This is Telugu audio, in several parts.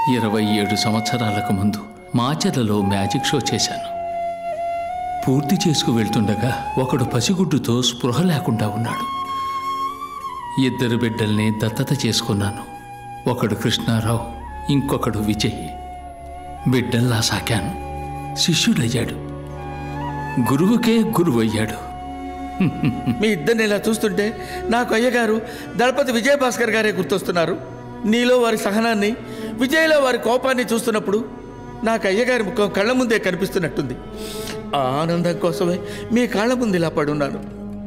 27 సంవత్సరాలకు ముందు మాచర్లలో మ్యాజిక్ షో చేశాను. పూర్తి చేసుకు వెళ్తుండగా ఒకడు పసిగుడ్డుతో స్పృహ లేకుండా ఉన్నాడు. 2 బిడ్డల్ని దత్తత చేసుకున్నాను. ఒకడు కృష్ణారావు, ఇంకొకడు విజయ్. బిడ్డల్లా సాకాను. శిష్యుడయ్యాడు, గురువుకే గురువయ్యాడు. మీ ఇద్దరిని ఇలా చూస్తుంటే నాకు అయ్యగారు దళపతి విజయభాస్కర్ గారే గుర్తొస్తున్నారు. నీలో వారి సహనాన్ని, విజయ్లో వారి కోపాన్ని చూస్తున్నప్పుడు నాకు అయ్యగారి ముఖం కళ్ళ ముందే కనిపిస్తున్నట్టుంది. ఆ ఆనందం కోసమే మీ కాళ్ళ ముందు ఇలా పడున్నాను.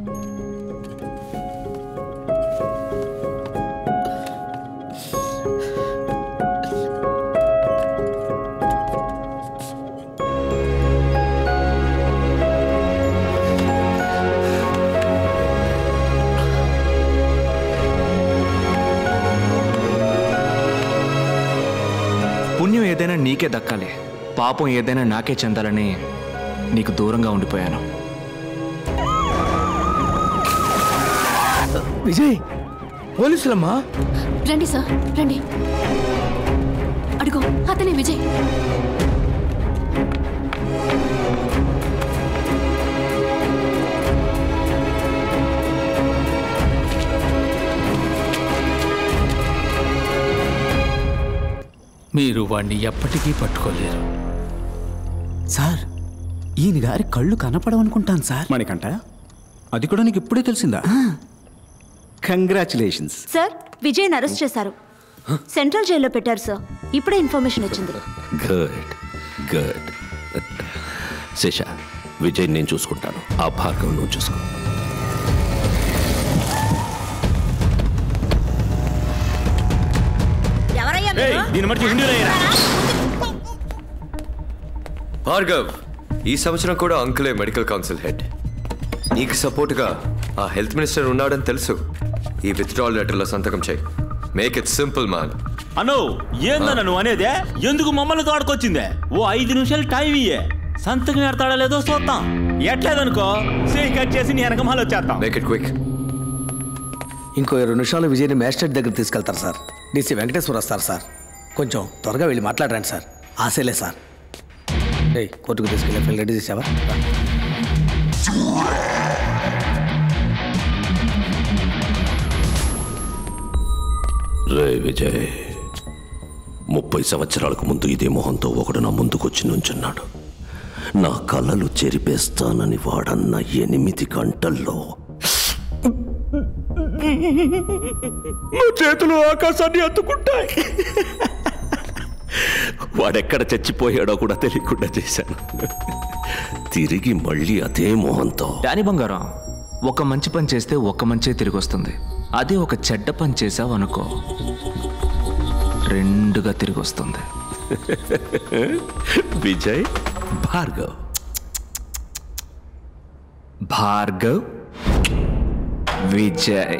పుణ్యం ఏదైనా నీకే దక్కాలి, పాపం ఏదైనా నాకే చెందాలని నీకు దూరంగా ఉండిపోయాను. విజయ్, పోలీసులమ్మా! రండి సార్, రండి. అడుగు, అతనే విజయ్. మీరు వాణ్ణి ఎప్పటికీ పట్టుకోలేరు. సార్, ఈయన గారి కళ్ళు కనపడవనుకుంటాను సార్. మణికంఠ, అది కూడా నీకు ఇప్పుడే తెలిసిందా? Congratulations sir. విజయ్ని అరెస్ట్ చేశారు, సెంట్రల్ జైల్లో పెట్టారు సార్. ఇప్పుడే ఇన్ఫర్మేషన్ వచ్చింది. Good good. శేష, విజయ్ నేను చూసుకుంటాను, ఆ భార్గవ్ నువ్వు చూసుకో. భార్గవ్, ఈ సంవత్సరం కూడా అంకులే మెడికల్ కౌన్సిల్ హెడ్. నీకు సపోర్ట్గా ఆ హెల్త్ మినిస్టర్ ఉన్నాడని తెలుసు. ఈ విత్డ్రాల్ లెటర్లో సంతకం చేయి. Make it simple man. అను, ఏందన్న నువ్వు అనేదే? ఎందుకు మమ్మల్ని తోడుకొచ్చిందే? ఓ 5 నిమిషాలు టైం ఇయ్యే, సంతకం ఎడతాడా లేదో చూద్దాం. ఎట్లేదనుకో చేయి కట్ చేసి నీ వెనకమాల వచ్చేస్తాం. Make it quick. ఇంకో 20 నిమిషాలు విజయ్ని మ్యాజిస్ట్రేట్ దగ్గర తీసుకెళ్తారు సార్. డీసీ వెంకటేశ్వర వస్తారు సార్. కొంచెం త్వరగా వెళ్ళి మాట్లాడరండి సార్. ఆశలే సార్. కోర్టుకు తీసుకెళ్ళి ఫైల్ రెడీ చేసావా? రే విజయ్, 30 సంవత్సరాలకు ముందు ఇదే మొహంతో ఒకడు నా ముందుకొచ్చి నుంచున్నాడు. నా కళ్ళలు చెరిపేస్తానని వాడన్న 8 గంటల్లో నా చేతులు ఆకాశాన్ని అందుకుంటాయి. వాడెక్కడ చచ్చిపోయాడో కూడా తెలియకుండా చేశాను. తిరిగి మళ్ళీ అదే మొహంతో. డానీ బంగారం, ఒక మంచి పని చేస్తే ఒక మంచే తిరిగి వస్తుంది. అదే ఒక చెడ్డ పని చేసావు అనుకో, 2గా తిరిగి వస్తుంది. విజయ్, భార్గవ్. భార్గవ్, విజయ్.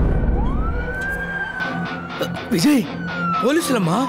విజయ్, పోలీసులమ్మా!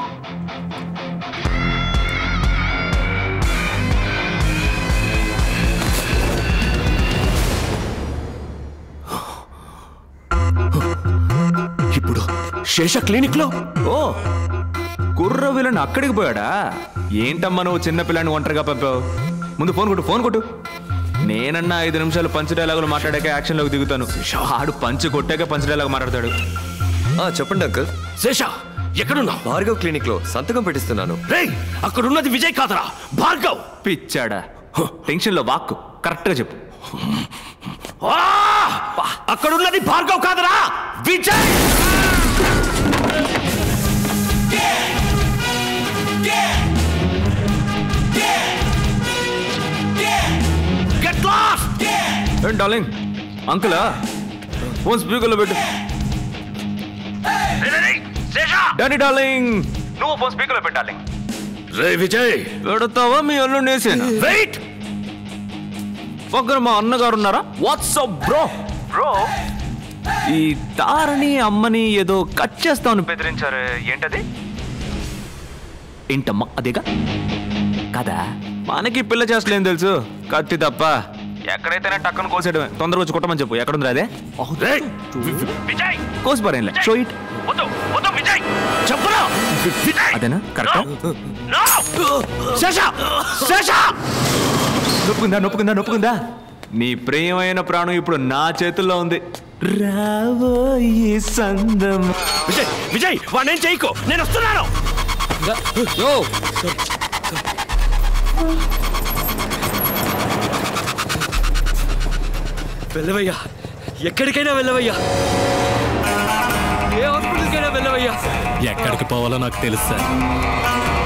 ఇప్పుడు శేష క్లినిక్ లో. ఓ, కుర్ర విలన్ అక్కడికి పోయాడా? ఏంటమ్మా నువ్వు చిన్న పిల్లని ఒంటరిగా పంపావు? ముందు ఫోన్ కొట్టు, ఫోన్ కొట్టు. నేనన్నా 5 నిమిషాలు పంచ్ డైలాగులు మాట్లాడాక యాక్షన్లోకి దిగుతాను. ఆడు పంచ్ కొట్టాక పంచ్ డైలాగ్ మాట్లాడతాడు. చెప్పండి అంకుల్. శేష, ఎక్కడున్నా? భార్గవ్ క్లినిక్ లో సంతకం పెట్టిస్తున్నాను. రేయ్, అక్కడున్నది విజయ్ కాదరా, భార్గవ్. పిచ్చాడా? టెన్షన్ లో వాక్కు కరెక్ట్ గా చెప్పు. అక్కడున్నది భార్గవ్ కాదరా, విజయ్. Get lost. ఏం డార్లింగ్, అంకులా? ఫోన్ స్పీకర్లో పెట్టు. డానీ డార్లింగ్, నువ్వు ఫోన్ స్పీకర్లో పెట్టాలి. రే విజయ్, పెడతావా మీ అల్లు నేసేనా? వెయిట్. పక్కన మా అన్నగారు ఉన్నారా? WhatsApp bro. బ్రో, ఈ తారని అమ్మని ఏదో కట్ చేస్తామని బెదిరించారు. ఏంటది? ఏంటమ్మా అదేగా కదా? మనకి పిల్ల చేస్తలేం తెలుసు, కత్తి తప్ప. ఎక్కడైతేనే టక్కన కోసేయడమే. తొందరగా వచ్చి కొట్టమని చెప్పు. ఎక్కడుంది అదే? కోసి పారేంలే. Show it. అదేనా కరెక్ట్? నొప్పుకుందా నీ ప్రియమైన ప్రాణం ఇప్పుడు నా చేతుల్లో ఉంది. రాబోయే సందం. విజయ్ వాణ్ణేం చేయకు, నేను వస్తున్నాను. వెళ్ళవయ్యా, ఎక్కడికైనా వెళ్ళవయ్యా, ఏ హాస్పిటల్కైనా వెళ్ళవయ్యా. ఎక్కడికి పోవాలో నాకు తెలుసు సార్.